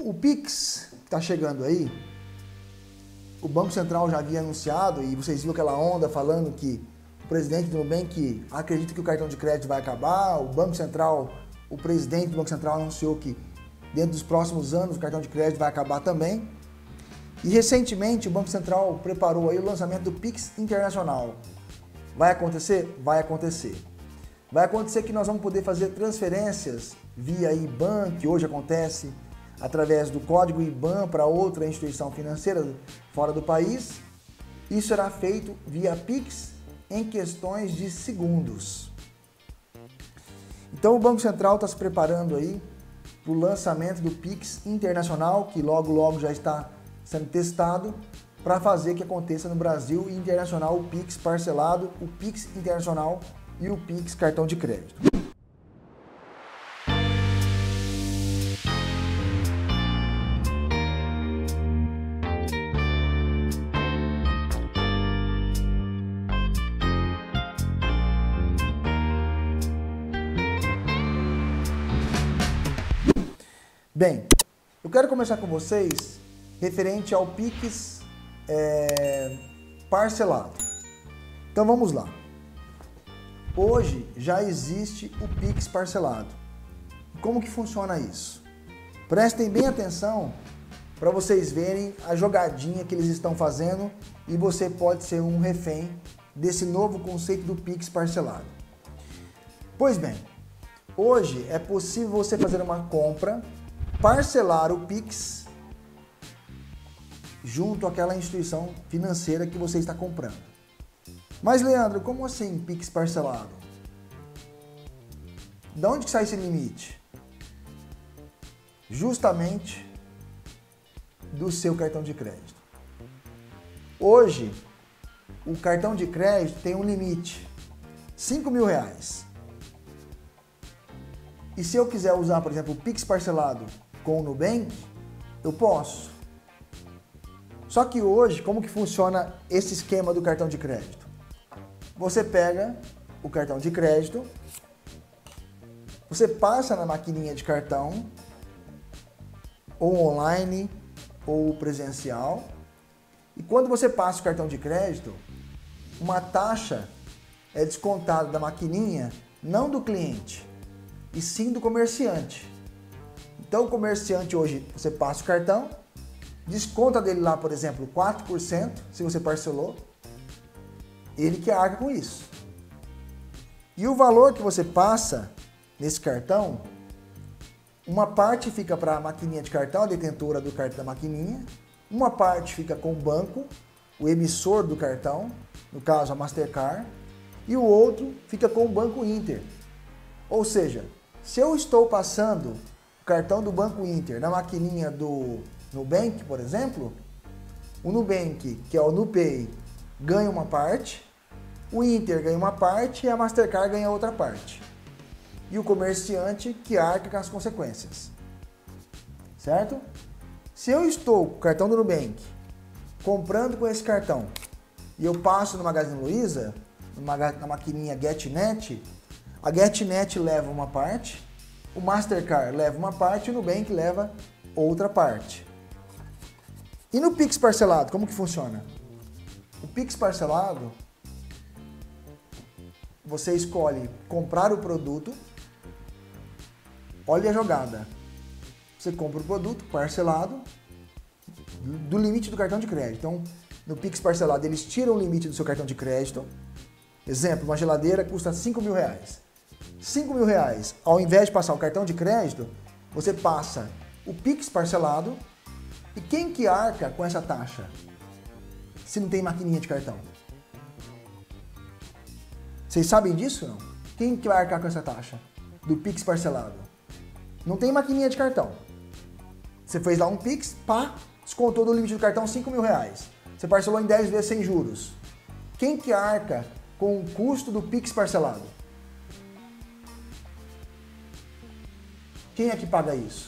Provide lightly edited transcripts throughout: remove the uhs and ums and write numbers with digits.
O Pix que está chegando aí, o Banco Central já havia anunciado, e vocês viram aquela onda falando que o presidente do Nubank acredita que o cartão de crédito vai acabar, o presidente do Banco Central anunciou que dentro dos próximos anos o cartão de crédito vai acabar também. E recentemente o Banco Central preparou aí o lançamento do Pix Internacional. Vai acontecer? Vai acontecer. Vai acontecer que nós vamos poder fazer transferências via IBAN, que hoje acontece através do código IBAN para outra instituição financeira fora do país. Isso será feito via Pix em questões de segundos. Então o Banco Central está se preparando aí para o lançamento do Pix Internacional, que logo já está sendo testado, para fazer que aconteça no Brasil e internacional o Pix parcelado, o Pix Internacional e o Pix cartão de crédito. Bem, eu quero começar com vocês referente ao Pix parcelado. Então vamos lá. Hoje já existe o Pix parcelado. Como que funciona isso? Prestem bem atenção para vocês verem a jogadinha que eles estão fazendo e você pode ser um refém desse novo conceito do Pix parcelado. Pois bem, hoje é possível você fazer uma compra, parcelar o Pix junto àquela instituição financeira que você está comprando. Mas, Leandro, como assim Pix parcelado? De onde que sai esse limite? Justamente do seu cartão de crédito. Hoje, o cartão de crédito tem um limite, R$5.000. E se eu quiser usar, por exemplo, o Pix parcelado com o Nubank, eu posso. Só que hoje, como que funciona esse esquema do cartão de crédito? Você pega o cartão de crédito, você passa na maquininha de cartão, ou online, ou presencial, e quando você passa o cartão de crédito, uma taxa é descontada da maquininha, não do cliente, e sim do comerciante. Então o comerciante hoje, você passa o cartão, desconta dele lá, por exemplo, 4%, se você parcelou, ele que arca com isso. E o valor que você passa nesse cartão, uma parte fica para a maquininha de cartão, a detentora do cartão da maquininha, uma parte fica com o banco, o emissor do cartão, no caso a Mastercard, e o outro fica com o Banco Inter. Ou seja, se eu estou passando o cartão do Banco Inter na maquininha do Nubank, por exemplo, o Nubank, que é o NuPay, ganha uma parte, o Inter ganha uma parte e a Mastercard ganha outra parte. E o comerciante que arca com as consequências. Certo? Se eu estou com o cartão do Nubank, comprando com esse cartão, e eu passo no Magazine Luiza, na maquininha GetNet, a GetNet leva uma parte, o Mastercard leva uma parte e o Nubank leva outra parte. E no Pix parcelado, como que funciona? O Pix parcelado, você escolhe comprar o produto, olha a jogada. Você compra o produto parcelado do limite do cartão de crédito. Então, no Pix parcelado, eles tiram o limite do seu cartão de crédito. Exemplo, uma geladeira custa R$5.000. R$5.000, ao invés de passar o cartão de crédito, você passa o Pix parcelado. E quem que arca com essa taxa? Se não tem maquininha de cartão. Vocês sabem disso não? Quem que vai arcar com essa taxa? Do Pix parcelado. Não tem maquininha de cartão. Você fez lá um Pix, pá, descontou do limite do cartão R$5.000. Você parcelou em 10 vezes sem juros. Quem que arca com o custo do Pix parcelado? Quem é que paga isso?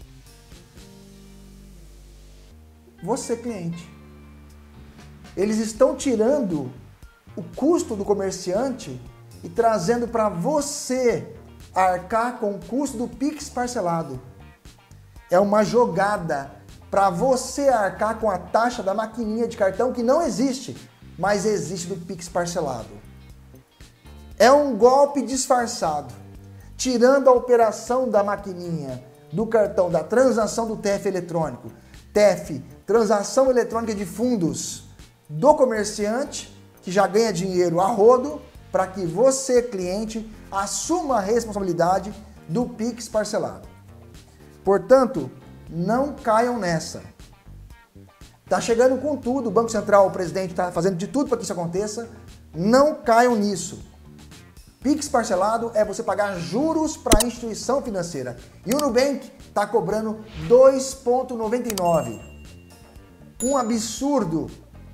Você, cliente. Eles estão tirando o custo do comerciante e trazendo para você arcar com o custo do Pix parcelado. é uma jogada para você arcar com a taxa da maquininha de cartão que não existe, mas existe do Pix parcelado. É um golpe disfarçado, tirando a operação da maquininha, do cartão, da transação do TEF eletrônico. TEF, transação eletrônica de fundos do comerciante, que já ganha dinheiro a rodo, para que você, cliente, assuma a responsabilidade do Pix parcelado. Portanto, não caiam nessa. Tá chegando com tudo, o Banco Central, o presidente está fazendo de tudo para que isso aconteça. Não caiam nisso. Pix parcelado é você pagar juros para a instituição financeira. E o Nubank está cobrando 2,99. Um absurdo.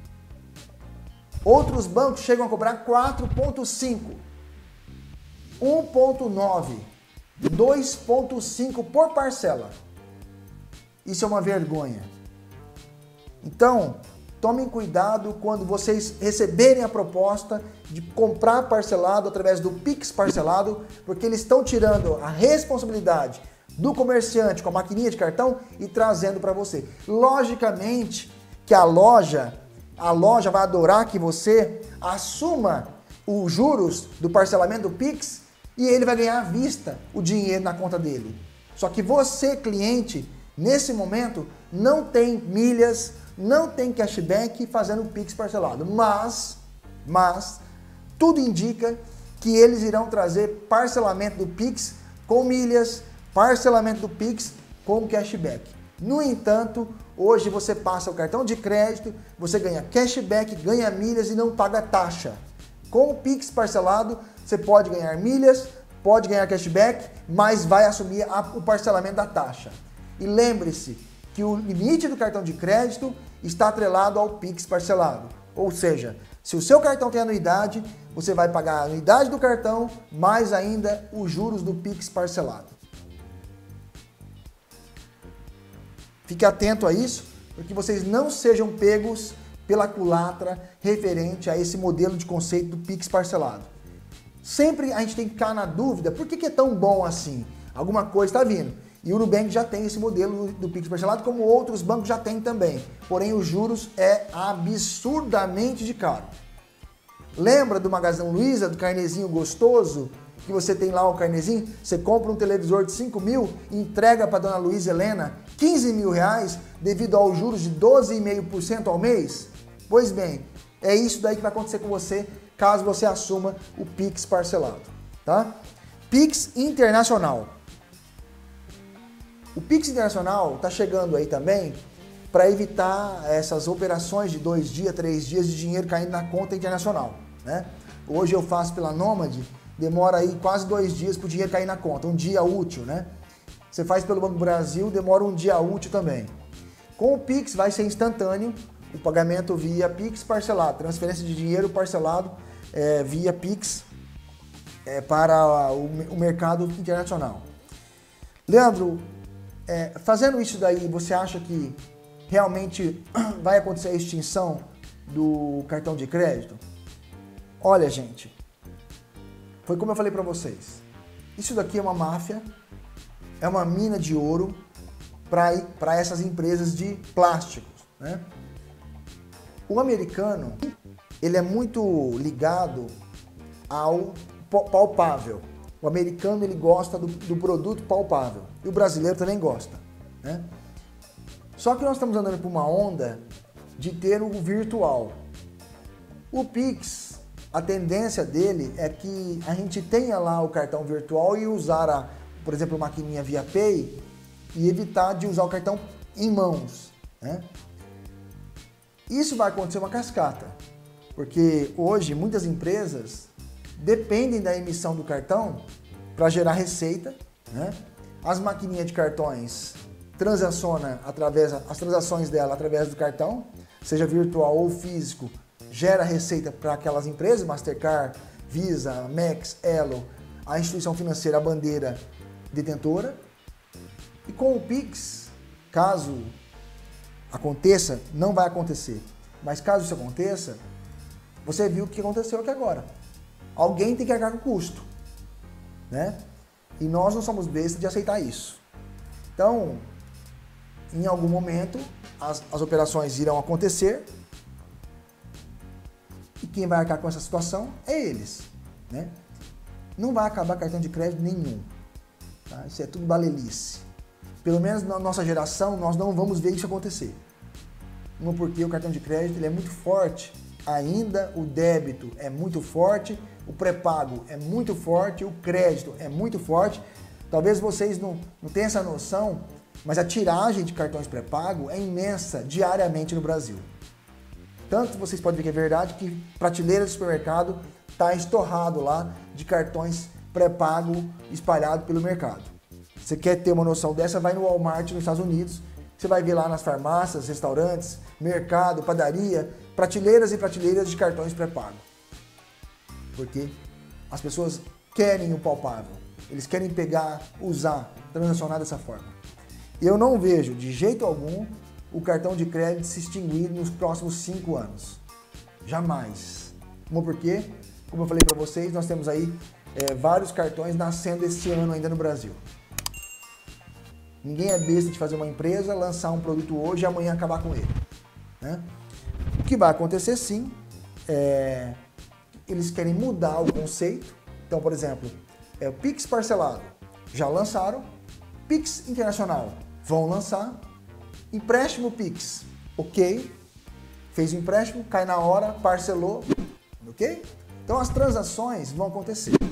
Outros bancos chegam a cobrar 4,5. 1,9. 2,5 por parcela. Isso é uma vergonha. Então, tomem cuidado quando vocês receberem a proposta de comprar parcelado através do Pix parcelado, porque eles estão tirando a responsabilidade do comerciante com a maquininha de cartão e trazendo para você. Logicamente que a loja vai adorar que você assuma os juros do parcelamento do Pix e ele vai ganhar à vista o dinheiro na conta dele. Só que você, cliente, nesse momento, não tem milhas, não tem cashback fazendo o Pix parcelado. Mas, tudo indica que eles irão trazer parcelamento do Pix com milhas, parcelamento do Pix com cashback. No entanto, hoje você passa o cartão de crédito, você ganha cashback, ganha milhas e não paga taxa. Com o Pix parcelado, você pode ganhar milhas, pode ganhar cashback, mas vai assumir o parcelamento da taxa. E lembre-se que o limite do cartão de crédito está atrelado ao Pix parcelado. Ou seja, se o seu cartão tem anuidade, você vai pagar a anuidade do cartão, mais ainda os juros do Pix parcelado. Fique atento a isso, para que vocês não sejam pegos pela culatra referente a esse modelo de conceito do Pix parcelado. Sempre a gente tem que ficar na dúvida, por que é tão bom assim? Alguma coisa está vindo. E o Nubank já tem esse modelo do Pix parcelado, como outros bancos já têm também. Porém, os juros é absurdamente de caro. Lembra do Magazine Luiza, do carnezinho gostoso? Que você tem lá o carnezinho, você compra um televisor de 5 mil e entrega para dona Luísa Helena 15 mil reais devido aos juros de 12,5% ao mês? Pois bem, é isso daí que vai acontecer com você caso você assuma o Pix parcelado, tá? Pix Internacional. O Pix Internacional está chegando aí também para evitar essas operações de 2 dias, 3 dias de dinheiro caindo na conta internacional, né? Hoje eu faço pela Nômade, demora aí quase 2 dias para o dinheiro cair na conta, um dia útil, né? Você faz pelo Banco do Brasil, demora um dia útil também. Com o Pix vai ser instantâneo, o pagamento via Pix parcelado, transferência de dinheiro parcelado via Pix para o mercado internacional. Leandro, fazendo isso daí, você acha que realmente vai acontecer a extinção do cartão de crédito? Olha, gente, foi como eu falei para vocês. Isso daqui é uma máfia, é uma mina de ouro para essas empresas de plásticos, né? O americano, ele é muito ligado ao palpável. O americano, ele gosta do produto palpável. E o brasileiro também gosta, né? Só que nós estamos andando por uma onda de ter o virtual. O Pix, a tendência dele é que a gente tenha lá o cartão virtual e usar, por exemplo, a maquininha via Pay e evitar de usar o cartão em mãos, né? Isso vai acontecer uma cascata, porque hoje muitas empresas dependem da emissão do cartão para gerar receita, né? As maquininhas de cartões transaciona as transações dela através do cartão, seja virtual ou físico, gera receita para aquelas empresas, Mastercard, Visa, Max, Elo, a instituição financeira, a bandeira detentora. E com o Pix, caso aconteça, não vai acontecer, mas caso isso aconteça, você viu o que aconteceu aqui agora. Alguém tem que arcar com o custo, né? E nós não somos bestas de aceitar isso. Então, em algum momento as operações irão acontecer e quem vai arcar com essa situação é eles, né? Não vai acabar cartão de crédito nenhum, tá? Isso é tudo balelice. Pelo menos na nossa geração nós não vamos ver isso acontecer. Uma porque o cartão de crédito ele é muito forte, ainda o débito é muito forte, o pré-pago é muito forte, o crédito é muito forte. Talvez vocês não tenham essa noção, mas a tiragem de cartões pré-pago é imensa diariamente no Brasil. Tanto vocês podem ver que é verdade que prateleira do supermercado está estorrado lá de cartões pré-pago espalhado pelo mercado. Você quer ter uma noção dessa, vai no Walmart nos Estados Unidos, você vai ver lá nas farmácias, restaurantes, mercado, padaria, prateleiras e prateleiras de cartões pré-pago. Porque as pessoas querem o palpável, eles querem pegar, usar, transacionar dessa forma. Eu não vejo de jeito algum o cartão de crédito se extinguir nos próximos 5 anos. Jamais. Como porque, como eu falei para vocês, nós temos aí vários cartões nascendo este ano ainda no Brasil. Ninguém é besta de fazer uma empresa, lançar um produto hoje e amanhã acabar com ele, né? O que vai acontecer sim, eles querem mudar o conceito. Então, por exemplo, o Pix parcelado, já lançaram. Pix internacional, vão lançar. Empréstimo Pix, ok. Fez o empréstimo, cai na hora, parcelou, ok? Então as transações vão acontecer.